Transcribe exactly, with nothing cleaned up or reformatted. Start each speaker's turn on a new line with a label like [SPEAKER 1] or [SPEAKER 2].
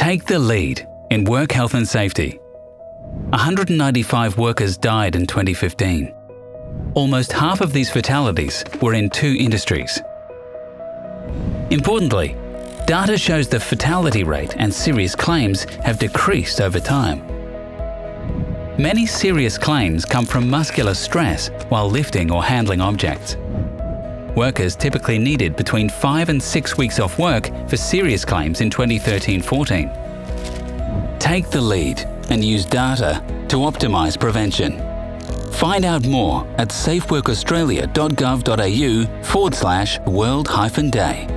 [SPEAKER 1] Take the lead in work health and safety. one hundred ninety-five workers died in twenty fifteen. Almost half of these fatalities were in two industries. Importantly, data shows the fatality rate and serious claims have decreased over time. Many serious claims come from muscular stress while lifting or handling objects. Workers typically needed between five and six weeks off work for serious claims in twenty thirteen fourteen. Take the lead and use data to optimise prevention. Find out more at safeworkaustralia.gov.au forward slash world hyphen day.